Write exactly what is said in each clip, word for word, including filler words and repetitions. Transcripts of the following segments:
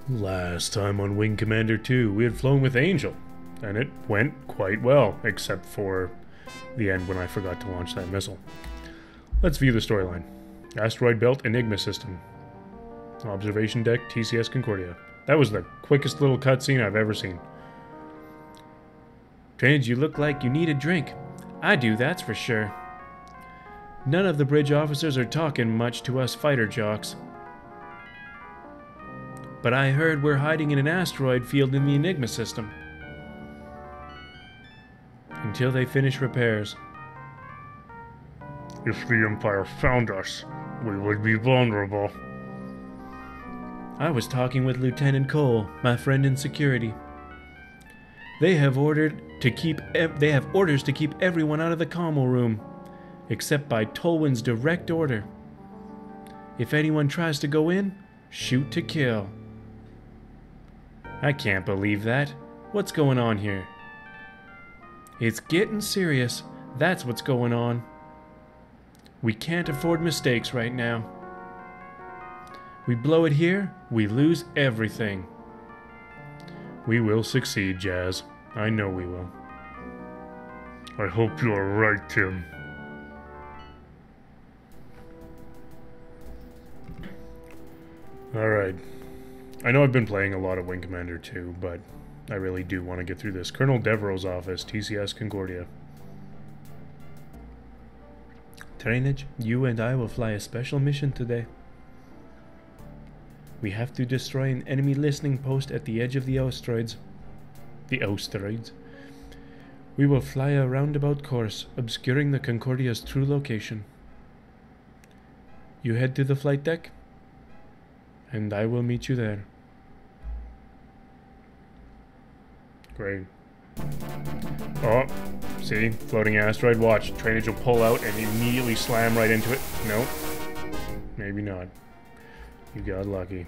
Last time on Wing Commander two, we had flown with Angel, and it went quite well, except for the end when I forgot to launch that missile. Let's view the storyline. Asteroid Belt Enigma System. Observation Deck T C S Concordia. That was the quickest little cutscene I've ever seen. Trains, you look like you need a drink. I do, that's for sure. None of the bridge officers are talking much to us fighter jocks. But I heard we're hiding in an asteroid field in the Enigma system. Until they finish repairs. If the Empire found us, we would be vulnerable. I was talking with Lieutenant Cole, my friend in security. They have ordered to keep ev they have orders to keep everyone out of the commo room, except by Tolwyn's direct order. If anyone tries to go in, shoot to kill. I can't believe that. What's going on here? It's getting serious. That's what's going on. We can't afford mistakes right now. We blow it here, we lose everything. We will succeed, Jazz. I know we will. I hope you are right, Tim. Alright. I know I've been playing a lot of Wing Commander two, but I really do want to get through this. Colonel Devereaux's office, T C S Concordia. Trainage, you and I will fly a special mission today. We have to destroy an enemy listening post at the edge of the asteroids. The asteroids? We will fly a roundabout course, obscuring the Concordia's true location. You head to the flight deck, and I will meet you there. Great. Oh, see? Floating asteroid. Watch. Trainage will pull out and immediately slam right into it. Nope. Maybe not. You got lucky.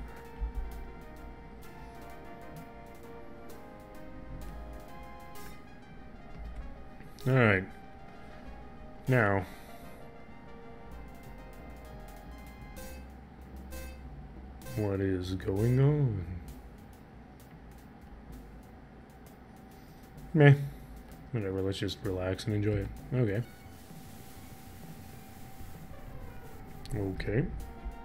Alright. Now. What is going on? Meh. Whatever, let's just relax and enjoy it. Okay. Okay.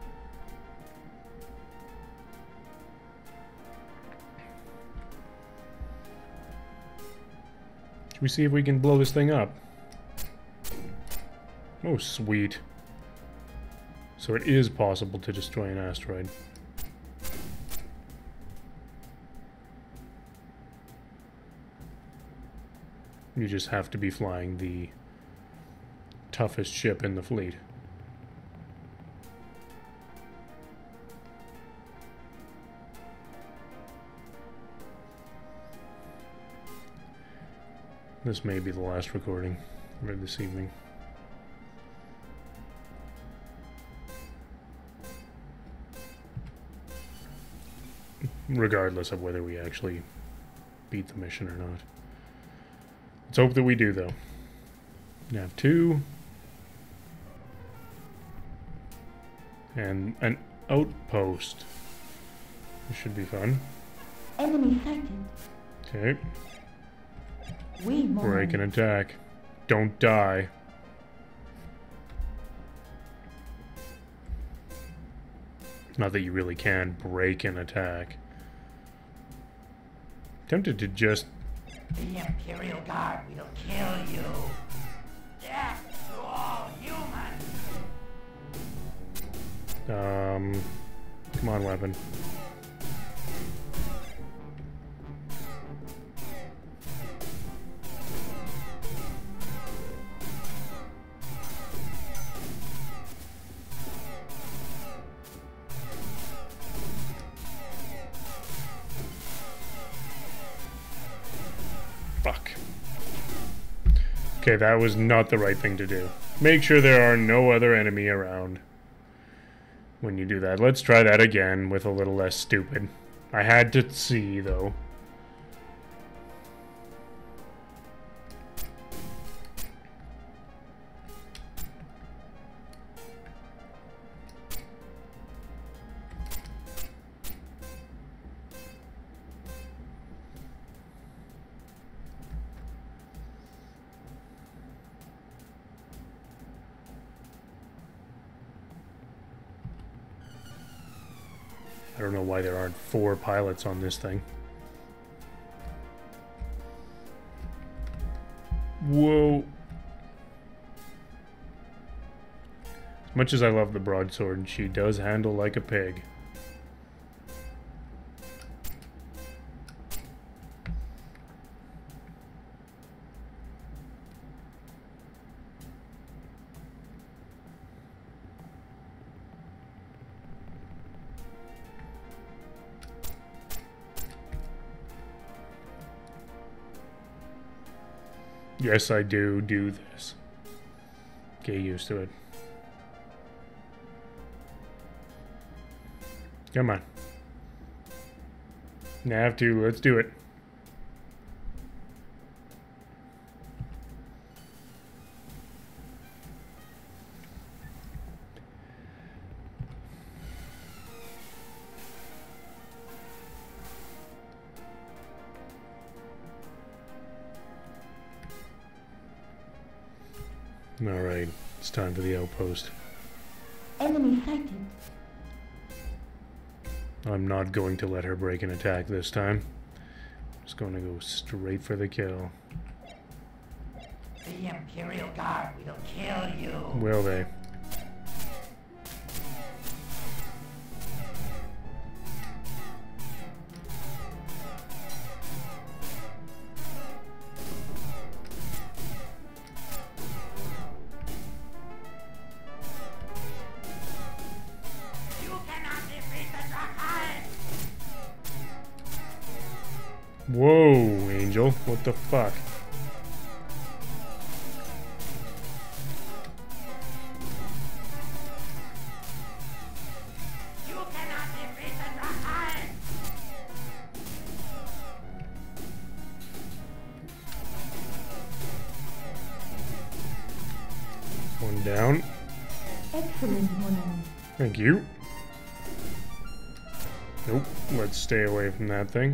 Should we see if we can blow this thing up? Oh, sweet. So it is possible to destroy an asteroid. You just have to be flying the toughest ship in the fleet. This may be the last recording for this evening. Regardless of whether we actually beat the mission or not. Let's hope that we do, though. Nav two. And an outpost. This should be fun. Enemy sighted. Okay. We Break and attack. Don't die. Not that you really can break and attack. Tempted to just... The Imperial Guard will kill you. Death to all humans. Um... Come on, weapon. Fuck. Okay, that was not the right thing to do. Make sure there are no other enemy around when you do that. Let's try that again with a little less stupid. I had to see, though. I don't know why there aren't four pilots on this thing. Whoa. As much as I love the broadsword, she does handle like a pig. Yes, I do do this. Get used to it. Come on. Nav two, let's do it. Alright, it's time for the outpost. Enemy sighted. I'm not going to let her break an attack this time. Just going to go straight for the kill. The Imperial Guard will kill you. Will they? Whoa, Angel. What the fuck? You cannot defeat the Drakkar! One down. Excellent, mon ami. Thank you. Nope. Let's stay away from that thing.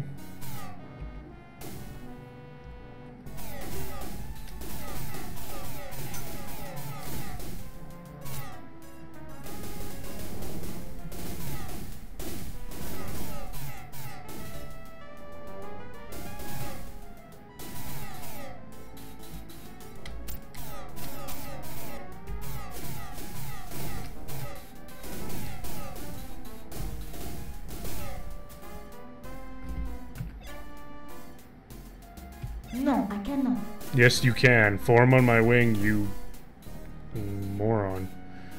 No, I cannot. Yes, you can. Form on my wing, you moron.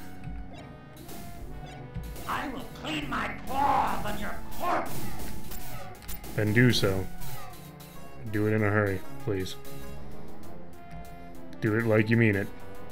I will clean my claws on your corpse! Then do so. Do it in a hurry, please. Do it like you mean it.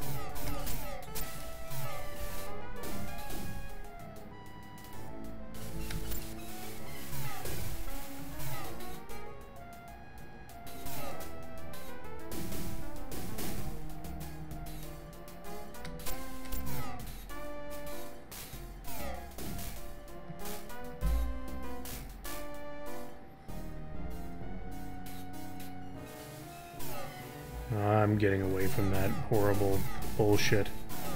I'm getting away from that horrible bullshit.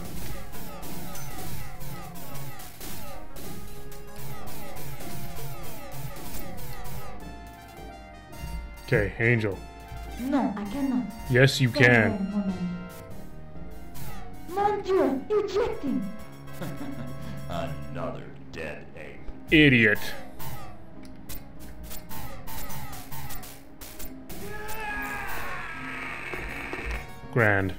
Okay, Angel. No, I cannot. Yes, you can. Farewell, mon ami. Mon Dieu, ejecting. Another dead ape. Idiot. Grand.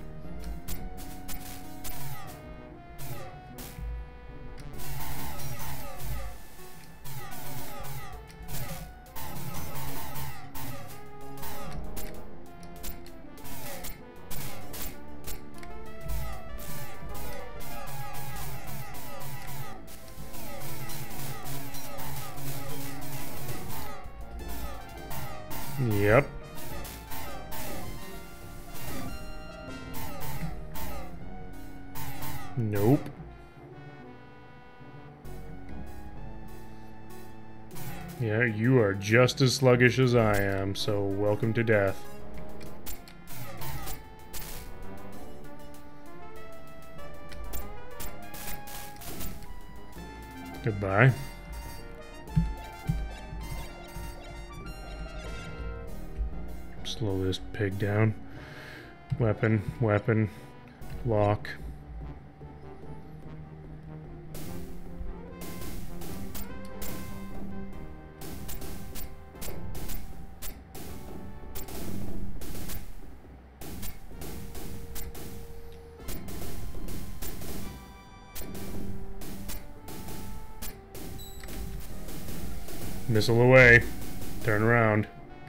Yep. Nope. Yeah, you are just as sluggish as I am, so welcome to death. Goodbye. Slow this pig down. Weapon, weapon, lock. Missile away. Turn around.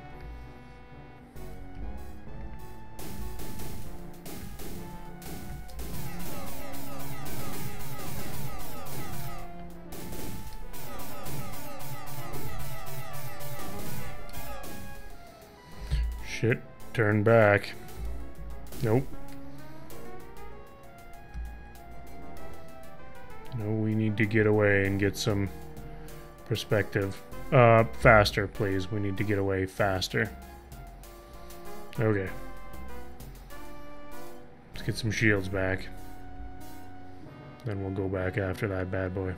Shit. Turn back. Nope. No, we need to get away and get some perspective. Uh, faster, please. We need to get away faster. Okay. Let's get some shields back. Then we'll go back after that bad boy.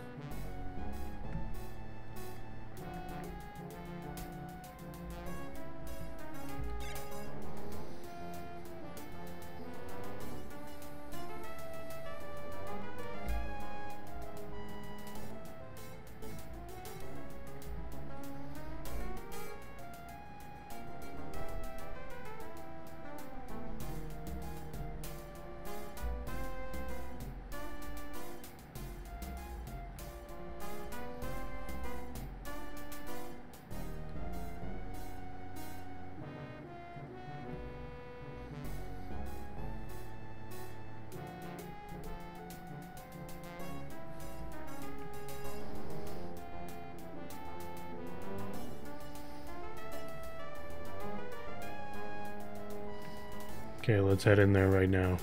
Okay, let's head in there right now.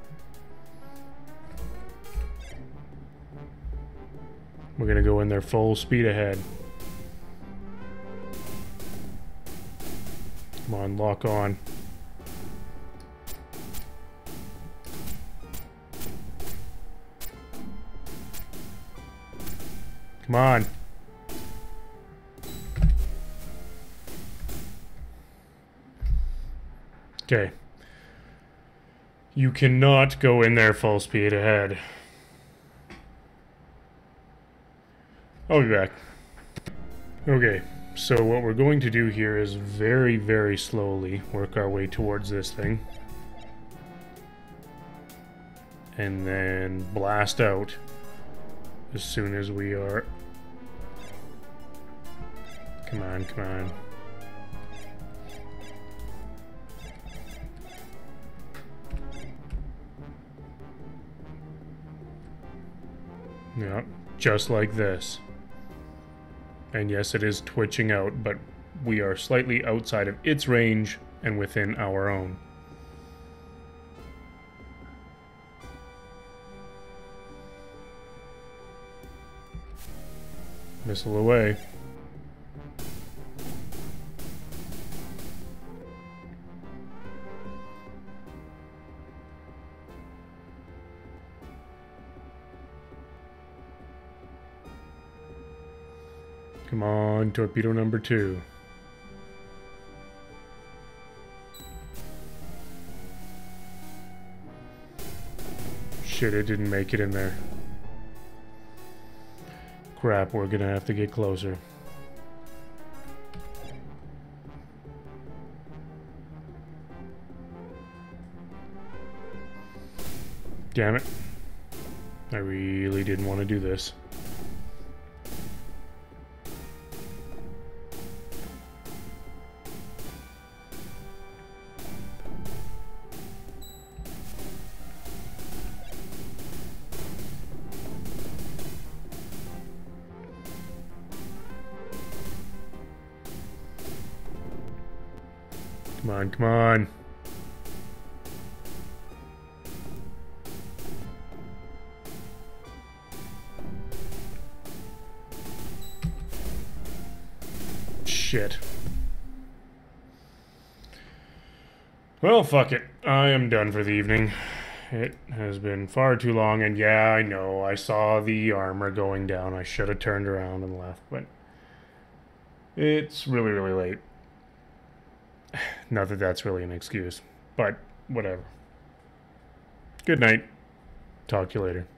We're gonna go in there full speed ahead. Come on, lock on. Come on. Okay. You cannot go in there full speed ahead. I'll be back. Okay, so what we're going to do here is very, very slowly work our way towards this thing. And then blast out as soon as we are... Come on, come on. Yeah, just like this. And yes, it is twitching out, but we are slightly outside of its range and within our own. Missile away. Come on, torpedo number two. Shit, it didn't make it in there. Crap, we're gonna have to get closer. Damn it. I really didn't want to do this. Come on, come on. Shit. Well, fuck it. I am done for the evening. It has been far too long, and yeah, I know, I saw the armor going down. I should have turned around and left, but it's really, really late. Not that that's really an excuse, but whatever. Good night. Talk to you later.